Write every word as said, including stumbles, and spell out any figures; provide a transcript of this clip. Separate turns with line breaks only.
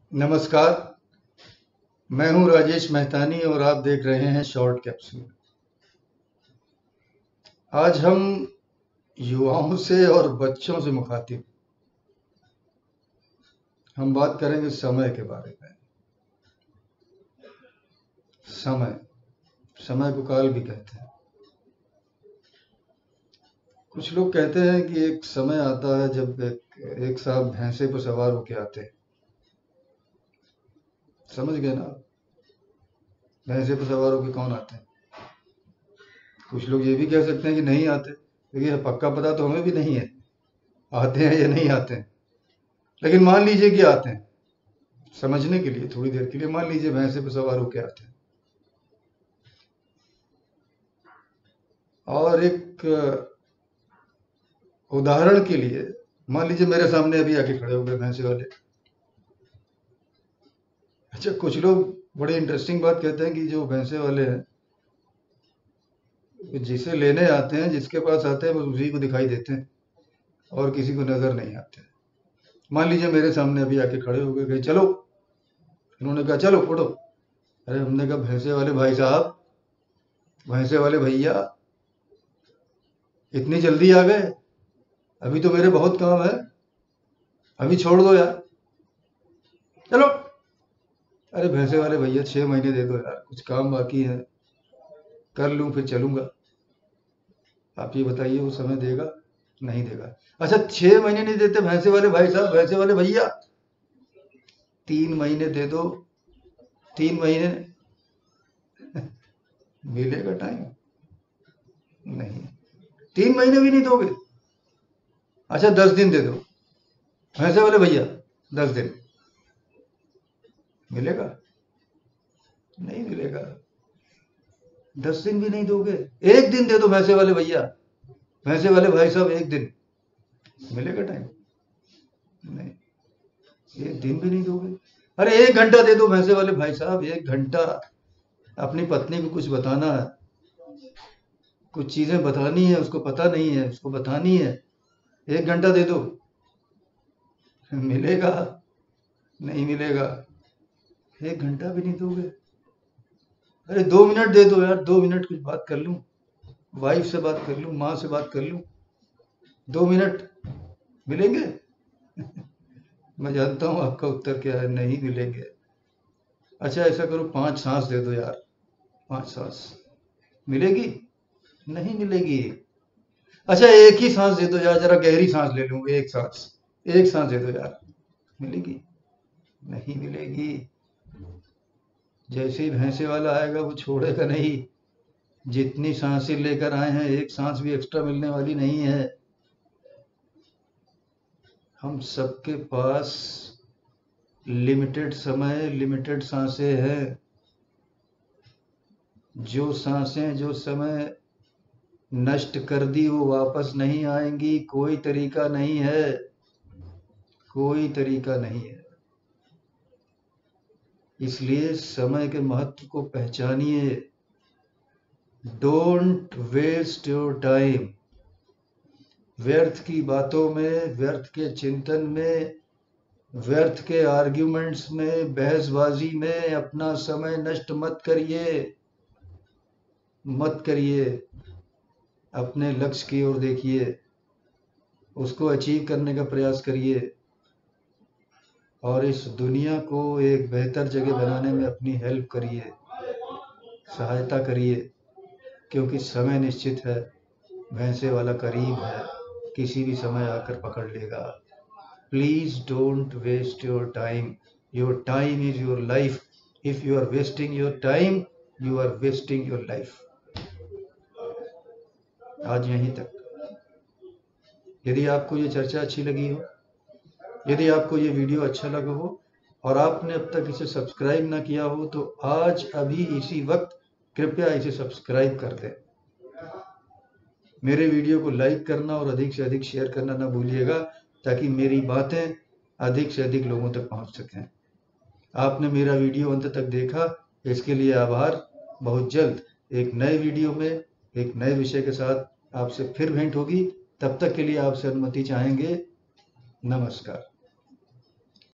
नमस्कार, मैं हूं राजेश मेहतानी और आप देख रहे हैं शॉर्ट कैप्सूल। आज हम युवाओं से और बच्चों से मुखातिब हम बात करेंगे समय के बारे में। समय समय को काल भी कहते हैं। कुछ लोग कहते हैं कि एक समय आता है जब एक, एक साहब भैंसे पर सवार होके आते हैं। समझ गए ना? भैंसे पर सवार होके कौन आते हैं? कुछ लोग ये भी कह सकते हैं कि नहीं आते, लेकिन पक्का पता तो हमें भी नहीं है आते हैं या नहीं आते हैं। लेकिन मान लीजिए कि आते हैं, समझने के लिए थोड़ी देर के लिए मान लीजिए भैंसे पर सवार होके आते हैं और एक उदाहरण के लिए मान लीजिए मेरे सामने अभी आके खड़े हो गए भैंसे वाले। अच्छा, कुछ लोग बड़े इंटरेस्टिंग बात कहते हैं कि जो भैंसे वाले हैं जिसे लेने आते हैं, जिसके पास आते हैं, बस उसी को दिखाई देते हैं और किसी को नजर नहीं आते। मान लीजिए मेरे सामने अभी आके खड़े हो गए, कहे चलो, उन्होंने कहा चलो उठो। अरे हमने कहा भैंसे वाले भाई साहब, भैंसे वाले भैया, इतनी जल्दी आ गए? अभी तो मेरे बहुत काम है, अभी छोड़ दो यार, चलो। अरे भैंसे वाले भैया, छह महीने दे दो यार, कुछ काम बाकी है, कर लूं फिर चलूंगा। आप ये बताइए वो समय देगा? नहीं देगा। अच्छा, छह महीने नहीं देते भैंसे वाले भाई साहब, भैंसे वाले भैया, तीन महीने दे दो। तीन महीने मिलेगा टाइम? नहीं। तीन महीने भी नहीं दोगे? अच्छा, दस दिन दे दो भैंसे वाले भैया, दस दिन मिलेगा? नहीं मिलेगा। दस दिन भी नहीं दोगे? एक दिन दे दो भैंसे वाले भैया, भैंसे वाले भाई साहब, एक दिन मिलेगा टाइम? नहीं। एक दिन भी नहीं दोगे? अरे एक घंटा दे दो भैंसे वाले भाई साहब, एक घंटा। अपनी पत्नी को कुछ बताना है, कुछ चीजें बतानी है, उसको पता नहीं है, उसको बतानी है, एक घंटा दे दो। मिलेगा? नहीं मिलेगा। एक घंटा भी नहीं दोगे? अरे दो मिनट दे दो यार, दो मिनट कुछ बात कर लूं, वाइफ से बात कर लूं, माँ से बात कर लूं, दो मिनट मिलेंगे? मैं जानता हूं आपका उत्तर क्या है, नहीं मिलेंगे। अच्छा ऐसा करो, पांच सांस दे दो यार, पांच सांस मिलेगी? नहीं मिलेगी। अच्छा एक ही सांस दे दो यार, जरा गहरी सांस ले लूं, एक सांस, एक सांस दे दो यार, मिलेगी? नहीं मिलेगी। जैसे ही भैंसे वाला आएगा वो छोड़ेगा नहीं। जितनी सांसें लेकर आए हैं, एक सांस भी एक्स्ट्रा मिलने वाली नहीं है। हम सबके पास लिमिटेड समय, लिमिटेड सांसें हैं। जो सांसें, जो समय नष्ट कर दी वो वापस नहीं आएंगी। कोई तरीका नहीं है, कोई तरीका नहीं है। इसलिए समय के महत्व को पहचानिए। Don't waste your time. व्यर्थ की बातों में, व्यर्थ के चिंतन में, व्यर्थ के आर्ग्यूमेंट्स में, बहसबाजी में अपना समय नष्ट मत करिए, मत करिए। अपने लक्ष्य की ओर देखिए, उसको अचीव करने का प्रयास करिए और इस दुनिया को एक बेहतर जगह बनाने में अपनी हेल्प करिए, सहायता करिए। क्योंकि समय निश्चित है, भैंसे वाला करीब है, किसी भी समय आकर पकड़ लेगा। Please don't waste your time. Your time is your life. If you are wasting your time, you are wasting your life. आज यहीं तक। यदि आपको ये चर्चा अच्छी लगी हो, यदि आपको ये वीडियो अच्छा लगा हो और आपने अब तक इसे सब्सक्राइब ना किया हो, तो आज अभी इसी वक्त कृपया इसे सब्सक्राइब कर दें। मेरे वीडियो को लाइक करना और अधिक से अधिक शेयर करना ना भूलिएगा, ताकि मेरी बातें अधिक से अधिक लोगों तक पहुंच सकें। आपने मेरा वीडियो अंत तक देखा, इसके लिए आभार। बहुत जल्द एक नए वीडियो में एक नए विषय के साथ आपसे फिर भेंट होगी। तब तक के लिए आपसे अनुमति चाहेंगे। नमस्कार।